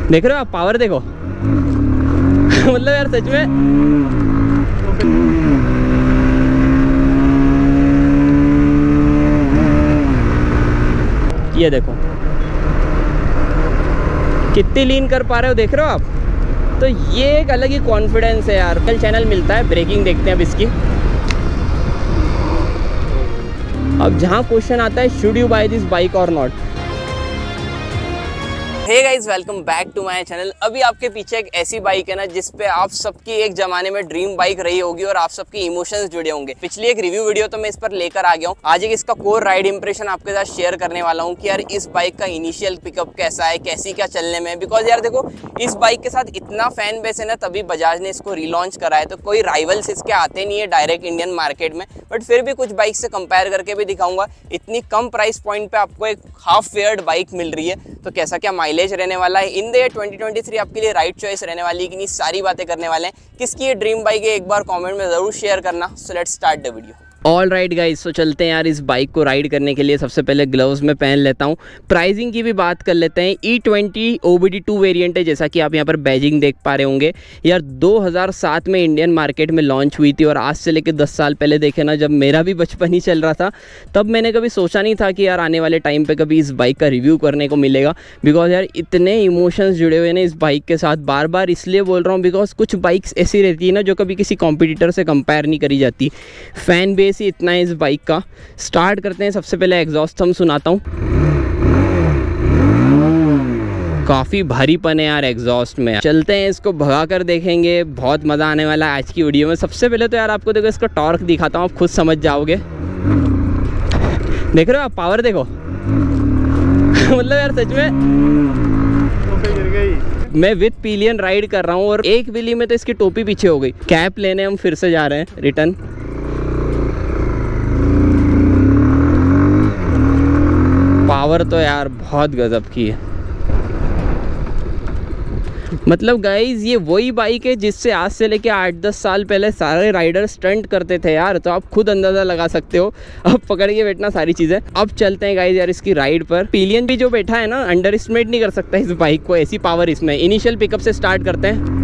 देख रहे हो आप, पावर देखो। मतलब यार सच में ये देखो कितनी लीन कर पा रहे हो, देख रहे हो आप। तो ये एक अलग ही कॉन्फिडेंस है यार। कल चैनल मिलता है, ब्रेकिंग देखते हैं अब इसकी। अब जहाँ क्वेश्चन आता है should you buy this bike और not. Hey guys, welcome back to my channel. अभी आपके पीछे एक ऐसी बाइक है ना जिस पे आप सबकी एक जमाने में ड्रीम बाइक रही होगी और आप सबके इमोशंस जुड़े होंगे। पिछली एक रिव्यू वीडियो तो मैं इस पर लेकर आ गया हूँ। आज एक इसका कोर राइड इंप्रेशन आपके साथ शेयर करने वाला हूँ कि यार इस बाइक का इनिशियल पिकअप कैसा है, कैसी क्या चलने में। बिकॉज यार देखो, इस बाइक के साथ इतना फैन बेस है ना, तभी बजाज ने इसको रीलॉन्च करा है। तो कोई राइवल्स इसके आते नहीं है डायरेक्ट इंडियन मार्केट में, बट फिर भी कुछ बाइक से कंपेयर करके भी दिखाऊंगा। इतनी कम प्राइस पॉइंट पे आपको एक हाफ फेयर्ड बाइक मिल रही है, तो कैसा क्या माइलेज रहने वाला है इन द 2023 आपके लिए राइट चॉइस रहने वाली है कि नहीं, सारी बातें करने वाले हैं। किसकी ये ड्रीम बाइक है एक बार कमेंट में ज़रूर शेयर करना। So let's start the video. All right guys, तो चलते हैं यार इस बाइक को राइड करने के लिए। सबसे पहले ग्लव्स में पहन लेता हूँ। प्राइसिंग की भी बात कर लेते हैं। E20 OBD2 वेरिएंट है, जैसा कि आप यहाँ पर बैजिंग देख पा रहे होंगे। यार 2007 में इंडियन मार्केट में लॉन्च हुई थी और आज से लेकर 10 साल पहले देखे ना, जब मेरा भी बचपन ही चल रहा था, तब मैंने कभी सोचा नहीं था कि यार आने वाले टाइम पर कभी इस बाइक का रिव्यू करने को मिलेगा। बिकॉज यार इतने इमोशंस जुड़े हुए हैं इस बाइक के साथ। बार बार इसलिए बोल रहा हूँ बिकॉज कुछ बाइक्स ऐसी रहती है ना जो कभी किसी कॉम्पिटिटर से कंपेयर नहीं करी जाती। फैन बेस ही इतना है इस बाइक का। स्टार्ट करते हैं। सबसे पहले एग्जॉस्ट हम सुनाता हूँ। काफ़ी भारीपन है यार एग्जॉस्ट में। चलते हैं, इसको भगा कर देखेंगे। बहुत मज़ा आने वाला है आज की वीडियो में। सबसे पहले तो यार आपको देखो इसका टॉर्क दिखाता हूँ, आप खुद समझ जाओगे। देख रहे हो आप, पावर देखो। मतलब यार सच में मैं विद पिलियन राइड कर रहा हूँ और एक व्हीली में तो इसकी टोपी पीछे हो गई। कैप लेने हम फिर से जा रहे हैं रिटर्न। पावर तो यार बहुत गजब की है। मतलब गाइज ये वही बाइक है जिससे आज से लेके 8-10 साल पहले सारे राइडर स्टंट करते थे यार। तो आप खुद अंदाज़ा लगा सकते हो। अब पकड़ के बैठना सारी चीज़ें। अब चलते हैं गाइज यार इसकी राइड पर। पिलियन भी जो बैठा है ना, अंडर एस्टिमेट नहीं कर सकता इस बाइक को, ऐसी पावर इसमें। इनिशियल पिकअप से स्टार्ट करते हैं।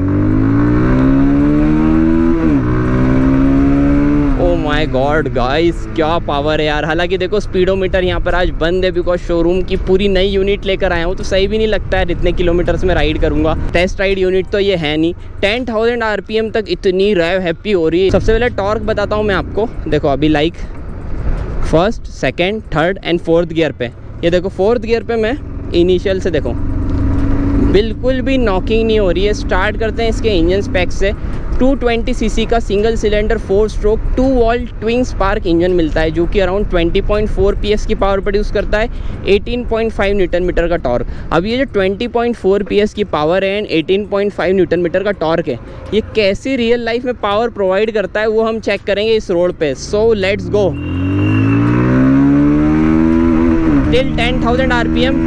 माय गॉड गाइस, क्या पावर है यार। हालांकि देखो स्पीडोमीटर यहाँ पर आज बंद है बिकॉज शोरूम की पूरी नई यूनिट लेकर आया हूँ, तो सही भी नहीं लगता है इतने किलोमीटर्स में राइड करूँगा। टेस्ट राइड यूनिट तो ये है नहीं। 10,000 RPM तक इतनी रैव हैप्पी हो रही है। सबसे पहले टॉर्क बताता हूँ मैं आपको। देखो अभी like first, second, third and fourth gear पे। ये देखो फोर्थ गियर पे मैं इनिशियल से देखो बिल्कुल भी नॉकिंग नहीं हो रही है। स्टार्ट करते हैं इसके इंजन स्पेक्स से। 220 cc का single cylinder 4 stroke 2 valve twin spark engine मिलता है, जो कि अराउंड 20.4 PS की पावर प्रोड्यूस करता है। 18.5 न्यूटन मीटर का टॉर्क। अब ये जो 20.4 PS की पावर है एंड 18.5 न्यूटन मीटर का टॉर्क है, ये कैसी रियल लाइफ में पावर प्रोवाइड करता है वो हम चेक करेंगे इस रोड पे। So let's go till 10,000 RPM।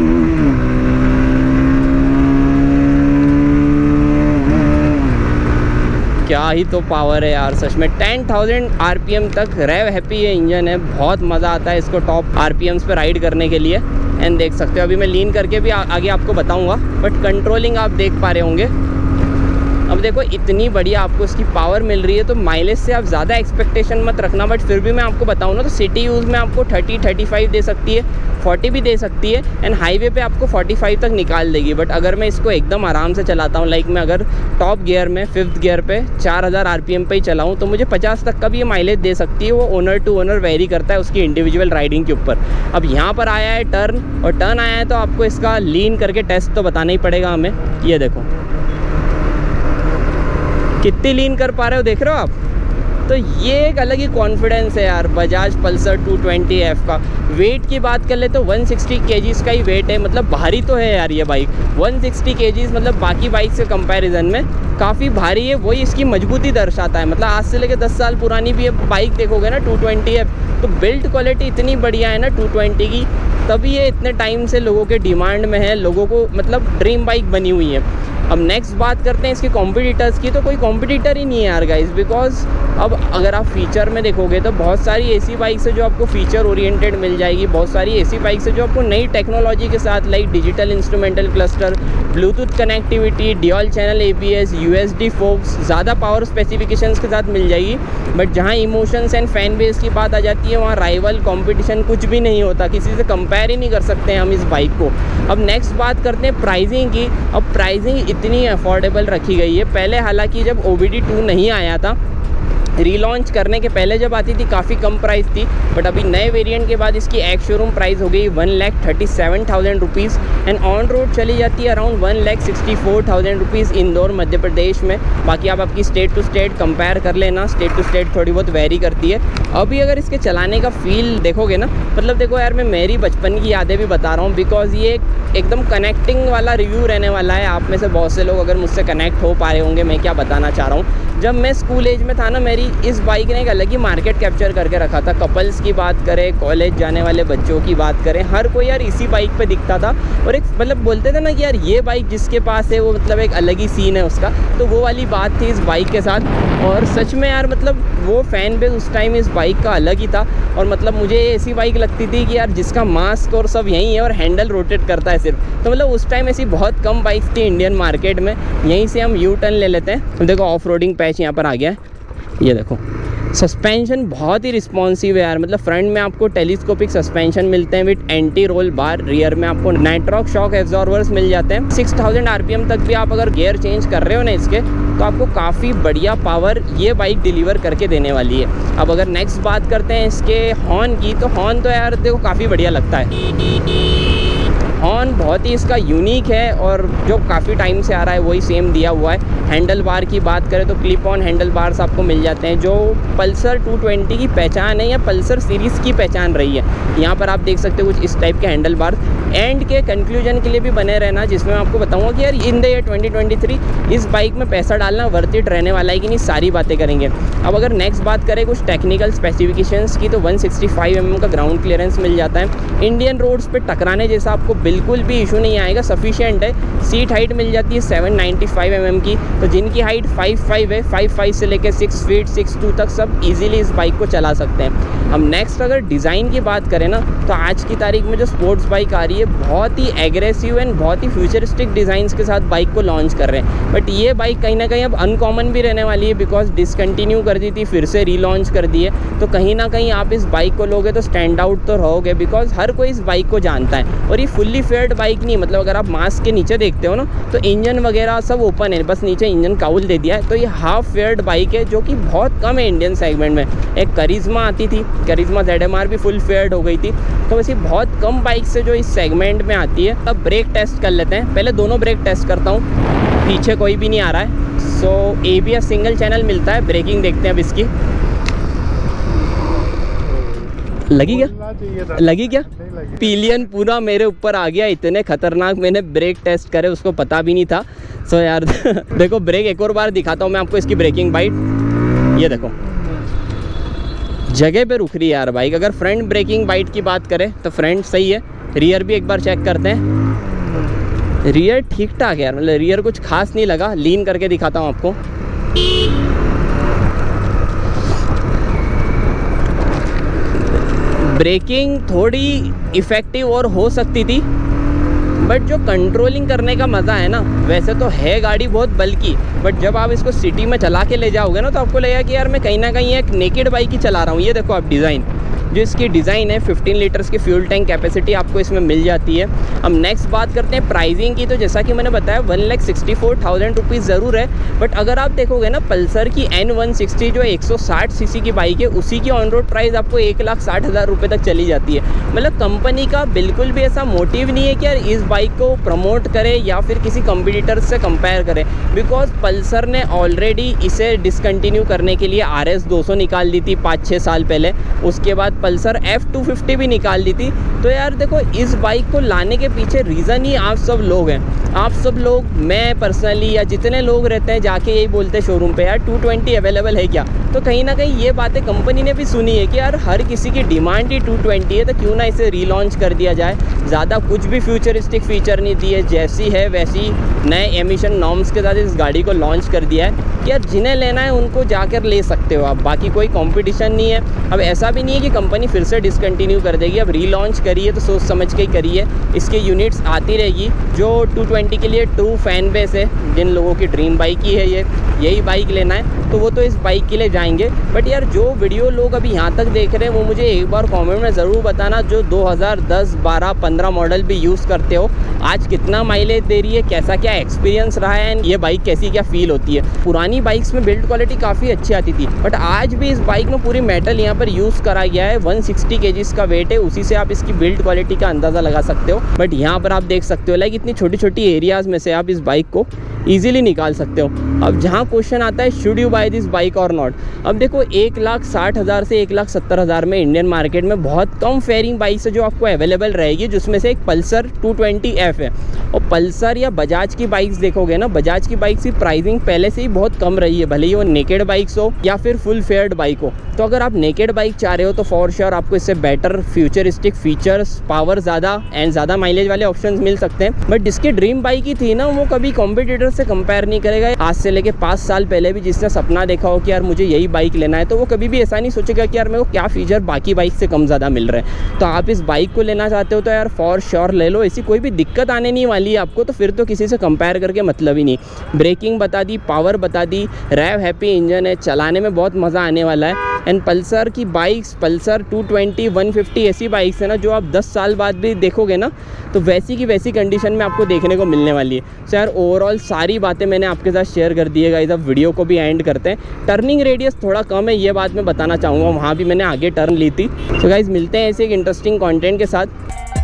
क्या ही तो पावर है यार सच में। 10,000 RPM तक रैव हैप्पी ये इंजन है। बहुत मज़ा आता है इसको टॉप RPMs पे राइड करने के लिए। एंड देख सकते हो अभी मैं लीन करके भी आगे आपको बताऊंगा, बट कंट्रोलिंग आप देख पा रहे होंगे। अब देखो इतनी बढ़िया आपको इसकी पावर मिल रही है, तो माइलेज से आप ज़्यादा एक्सपेक्टेशन मत रखना। बट फिर भी मैं आपको बताऊँ ना, तो सिटी यूज़ में आपको 30-35 दे सकती है, 40 भी दे सकती है, एंड हाईवे पे आपको 45 तक निकाल देगी। बट अगर मैं इसको एकदम आराम से चलाता हूँ, लाइक मैं अगर टॉप गियर में 5th गियर पे 4000 RPM पे ही चलाऊँ, तो मुझे 50 तक का भी ये माइलेज दे सकती है। वो ओनर टू ओनर वेरी करता है उसकी इंडिविजुअल राइडिंग के ऊपर। अब यहाँ पर आया है टर्न, और टर्न आया है तो आपको इसका लीन करके टेस्ट तो बताना ही पड़ेगा हमें। ये देखो कितनी लीन कर पा रहे हो, देख रहे हो आप। तो ये एक अलग ही कॉन्फिडेंस है यार बजाज पल्सर 220F का। वेट की बात कर ले तो 160 kgs का ही वेट है। मतलब भारी तो है यार ये बाइक। 160 kgs मतलब बाकी बाइक से कंपैरिजन में काफ़ी भारी है। वही इसकी मजबूती दर्शाता है। मतलब आज से लेकर 10 साल पुरानी भी बाइक देखोगे ना 220F, तो बिल्ड क्वालिटी इतनी बढ़िया है ना 220 की, तभी ये इतने टाइम से लोगों के डिमांड में है। लोगों को मतलब ड्रीम बाइक बनी हुई है। अब नेक्स्ट बात करते हैं इसके कॉम्पिटिटर्स की, तो कोई कॉम्पिटिटर ही नहीं है यार गाइस, बिकॉज अब अगर आप फीचर में देखोगे तो बहुत सारी ऐसी बाइक्स है जो आपको फीचर ओरिएंटेड मिल जाएगी, बहुत सारी ऐसी बाइक्स है जो आपको नई टेक्नोलॉजी के साथ like digital instrumental cluster, bluetooth connectivity, dual channel ABS, USD forks, ज़्यादा पावर स्पेसिफिकेशंस के साथ मिल जाएगी। बट जहाँ इमोशंस एंड फैन बेस की बात आ जाती है, वहाँ राइवल कंपटीशन कुछ भी नहीं होता, किसी से कंपेयर ही नहीं कर सकते हैं हम इस बाइक को। अब नेक्स्ट बात करते हैं प्राइसिंग की। अब प्राइसिंग इतनी अफोर्डेबल रखी गई है। पहले हालांकि जब OBD2 नहीं आया था, रीलॉन्च करने के पहले जब आती थी काफ़ी कम प्राइस थी, बट अभी नए वेरिएंट के बाद इसकी एक्स शोरूम प्राइस हो गई 1,37,000 रुपीज़ एंड ऑन रोड चली जाती है अराउंड 1,64,000 रुपीज़ इंदौर मध्य प्रदेश में। बाकी आप आपकी स्टेट टू स्टेट कंपेयर कर लेना, स्टेट टू स्टेट थोड़ी बहुत वेरी करती है। अभी अगर इसके चलाने का फील देखोगे ना, मतलब देखो यार, मैं मेरी बचपन की यादें भी बता रहा हूँ, बिकॉज ये एकदम कनेक्टिंग वाला रिव्यू रहने वाला है। आप में से बहुत से लोग अगर मुझसे कनेक्ट हो पा रहे होंगे मैं क्या बताना चाह रहा हूँ। जब मैं स्कूल एज में था ना, मेरी इस बाइक ने एक अलग ही मार्केट कैप्चर करके रखा था। कपल्स की बात करें, कॉलेज जाने वाले बच्चों की बात करें, हर कोई यार इसी बाइक पे दिखता था। और एक मतलब बोलते थे ना कि यार ये बाइक जिसके पास है वो मतलब एक अलग ही सीन है उसका, तो वो वाली बात थी इस बाइक के साथ। और सच में यार मतलब वो फैन बेस उस टाइम इस बाइक का अलग ही था। और मतलब मुझे ऐसी बाइक लगती थी कि यार जिसका मास्क और सब यहीं है और हैंडल रोटेट करता है सिर्फ। तो मतलब उस टाइम ऐसी बहुत कम बाइक्स थी इंडियन मार्केट में। यहीं से हम U-टर्न ले लेते हैं। देखो ऑफ रोडिंग पैच यहाँ पर आ गया है, ये देखो। सस्पेंशन बहुत ही रिस्पॉन्सिव है यार, मतलब फ्रंट में आपको टेलीस्कोपिक सस्पेंशन मिलते हैं with anti roll bar, rear में आपको नाइट्रॉक शॉक एब्जॉर्वर्स मिल जाते हैं। 6000 RPM तक भी आप अगर गियर चेंज कर रहे हो ना इसके, तो आपको काफ़ी बढ़िया पावर ये बाइक डिलीवर करके देने वाली है। अब अगर नेक्स्ट बात करते हैं इसके हॉर्न की, तो हॉर्न तो यार देखो काफ़ी बढ़िया लगता है। हॉर्न बहुत ही इसका यूनिक है और जो काफ़ी टाइम से आ रहा है वही सेम दिया हुआ है। हैंडल बार की बात करें तो क्लिप ऑन हैंडल बार्स आपको मिल जाते हैं, जो पल्सर 220 की पहचान है या पल्सर सीरीज़ की पहचान रही है। यहाँ पर आप देख सकते हो कुछ इस टाइप के हैंडल बार। एंड के कंक्लूजन के लिए भी बने रहना, जिसमें मैं आपको बताऊंगा कि यार इन द ईयर 2023 इस बाइक में पैसा डालना वर्थ इट रहने वाला है कि नहीं, सारी बातें करेंगे। अब अगर नेक्स्ट बात करें कुछ टेक्निकल स्पेसिफिकेशंस की, तो 165 mm का ग्राउंड क्लियरेंस मिल जाता है। इंडियन रोड्स पे टकराने जैसा आपको बिल्कुल भी इशू नहीं आएगा, सफिशिएंट है। सीट हाइट मिल जाती है 795 mm की, तो जिनकी हाइट 5'5" है, 5'5" से लेकर 6 फीट 6'2" तक सब इजीली इस बाइक को चला सकते हैं। हम नेक्स्ट अगर डिज़ाइन की बात करें ना, तो आज की तारीख में जो स्पोर्ट्स बाइक आ रही है बहुत ही एग्रेसिव एंड बहुत ही फ्यूचरिस्टिक डिज़ाइंस के साथ बाइक को लॉन्च कर रहे हैं। बट ये बाइक कहीं ना कहीं अब अनकॉमन भी रहने वाली है, बिकॉज डिसकंटिन्यू कर दी थी, फिर से रीलॉन्च कर दी है। तो कहीं ना कहीं आप इस बाइक को लोगे तो स्टैंड आउट तो रहोगे, बिकॉज हर कोई इस बाइक को जानता है। और ये फुल्ली फेयर्ड बाइक नहीं, मतलब अगर आप मास्क के नीचे देखते हो ना, तो इंजन वगैरह सब ओपन है, बस नीचे इंजन काउल दे दिया है। तो ये हाफ फेयर्ड बाइक है, जो कि बहुत कम है इंडियन सेगमेंट में। एक करिश्मा आती थी, करिश्मा ZMR भी फुल फेयर्ड हो गई थी। तो वैसे बहुत कम बाइक से जो इस सेगमेंट में आती है। अब ब्रेक टेस्ट कर लेते हैं, पहले दोनों ब्रेक टेस्ट करता हूँ। पीछे कोई भी नहीं आ रहा है, सो ABS सिंगल चैनल मिलता है। ब्रेकिंग देखते हैं अब इसकी। लगी क्या? लगी क्या? पिलियन पूरा मेरे ऊपर आ गया, इतने खतरनाक मैंने ब्रेक टेस्ट करे, उसको पता भी नहीं था। सो यार देखो ब्रेक एक और बार दिखाता हूँ मैं आपको इसकी ब्रेकिंग बाइट। ये देखो जगह पे रुक रही है यार बाइक। अगर फ्रंट ब्रेकिंग बाइट की बात करें तो फ्रंट सही है, रियर भी एक बार चेक करते हैं। रियर ठीक ठाक है यार, मतलब रियर कुछ खास नहीं लगा। लीन करके दिखाता हूँ आपको। ब्रेकिंग थोड़ी इफ़ेक्टिव और हो सकती थी, बट जो कंट्रोलिंग करने का मज़ा है ना, वैसे तो है गाड़ी बहुत बल्कि, बट जब आप इसको सिटी में चला के ले जाओगे ना, तो आपको लगेगा कि यार मैं कहीं ना कहीं एक नेकेड बाइक ही चला रहा हूँ। ये देखो आप डिज़ाइन, जो इसकी डिज़ाइन है 15 लीटर्स की फ्यूल टैंक कैपेसिटी आपको इसमें मिल जाती है। हम नेक्स्ट बात करते हैं प्राइसिंग की। तो जैसा कि मैंने बताया 1,64,000 रुपीज़ ज़रूर है, बट अगर आप देखोगे ना पल्सर की N160 जो 160 सीसी की बाइक है, उसी की ऑन रोड प्राइस आपको 1,60,000 रुपये तक चली जाती है। मतलब कंपनी का बिल्कुल भी ऐसा मोटिव नहीं है कि यार इस बाइक को प्रमोट करें या फिर किसी कंपटीटर से कंपेयर करें, बिकॉज पल्सर ने ऑलरेडी इसे डिसकंटिन्यू करने के लिए RS 200 निकाल दी थी 5-6 साल पहले। उसके बाद पल्सर F250 भी निकाल दी थी। तो यार देखो, इस बाइक को लाने के पीछे रीज़न ही आप सब लोग हैं। आप सब लोग, मैं पर्सनली या जितने लोग रहते हैं जाके यही बोलते हैं शोरूम पे, यार 220 अवेलेबल है क्या। तो कहीं ना कहीं ये बातें कंपनी ने भी सुनी है कि यार हर किसी की डिमांड ही 220 है, तो क्यों ना इसे रीलॉन्च कर दिया जाए। ज़्यादा कुछ भी फ्यूचरिस्टिक फीचर नहीं दिए, जैसी है वैसी नए एमिशन नॉर्म्स के साथ इस गाड़ी को लॉन्च कर दिया है कि यार जिन्हें लेना है उनको जाकर ले सकते हो आप। बाकी कोई कंपटीशन नहीं है। अब ऐसा भी नहीं है कि कंपनी फिर से डिसकंटिन्यू कर देगी। अब रीलॉन्च करी है तो सोच समझ के ही करी है। इसके यूनिट्स आती रहेगी। जो 220 के लिए ट्रू फैन बेस है, जिन लोगों की ड्रीम बाइक ही है यही बाइक लेना है, तो वो तो इस बाइक के लिए जाएंगे। बट यार जो वीडियो लोग अभी यहाँ तक देख रहे हैं वो मुझे एक बार कमेंट में ज़रूर बताना, जो 2010, 12, 15 मॉडल भी यूज़ करते हो, आज कितना माइलेज दे रही है, कैसा क्या एक्सपीरियंस रहा है, ये बाइक कैसी क्या फील होती है। पुरानी बाइक्स में बिल्ड क्वालिटी काफ़ी अच्छी आती थी, बट आज भी इस बाइक में पूरी मेटल यहाँ पर यूज़ करा गया है। 160 kg का वेट है, उसी से आप इसकी बिल्ड क्वालिटी का अंदाज़ा लगा सकते हो। बट यहाँ पर आप देख सकते हो लाइक इतनी छोटी छोटी एरियाज़ में से आप इस बाइक को ईजिली निकाल सकते हो। अब जहाँ क्वेश्चन आता है should you buy this bike और नॉट, अब देखो 1,60,000 से 1,70,000 में इंडियन मार्केट में बहुत कम फेयरिंग बाइक्स है जो आपको अवेलेबल रहेगी, जिसमें से एक पल्सर 220F है। और पल्सर या बजाज की बाइक्स देखोगे ना, बजाज की बाइक्स की प्राइसिंग पहले से ही बहुत कम रही है, भले ही वो नेकेड बाइक्स हो या फिर फुल फेयर्ड बाइक हो। तो अगर आप नेकेड बाइक चाह रहे हो तो फॉर श्योर आपको इससे बेटर फ्यूचरिस्टिक फीचर्स, पावर ज़्यादा एंड ज़्यादा माइलेज वाले ऑप्शंस मिल सकते हैं। बट जिसकी ड्रीम बाइक ही थी ना, वो कभी कॉम्पिटिटर से कंपेयर नहीं करेगा। आज से लेके 5 साल पहले भी जिसने सपना देखा हो कि यार मुझे यही बाइक लेना है, तो वो कभी भी ऐसा नहीं सोचेगा कि यार मेरे को क्या फीचर बाकी बाइक से कम ज़्यादा मिल रहे हैं। तो आप इस बाइक को लेना चाहते हो तो यार फॉर श्योर ले लो, ऐसी कोई भी दिक्कत आने नहीं वाली है आपको। तो फिर तो किसी से कंपेयर करके मतलब ही नहीं। ब्रेकिंग बता दी, पावर बता दी, रैव हैप्पी इंजन है, चलाने में बहुत मज़ा आने वाला है। एंड पल्सर की बाइक्स, पल्सर 220, 150 ऐसी बाइक्स है ना जो आप 10 साल बाद भी देखोगे ना तो वैसी की वैसी कंडीशन में आपको देखने को मिलने वाली है। सो यार ओवरऑल सारी बातें मैंने आपके साथ शेयर कर दी है गाइस। अब वीडियो को भी एंड करते हैं। टर्निंग रेडियस थोड़ा कम है, ये बात मैं बताना चाहूँगा, वहाँ भी मैंने आगे टर्न ली थी। सो गाइस मिलते हैं ऐसे एक इंटरेस्टिंग कंटेंट के साथ।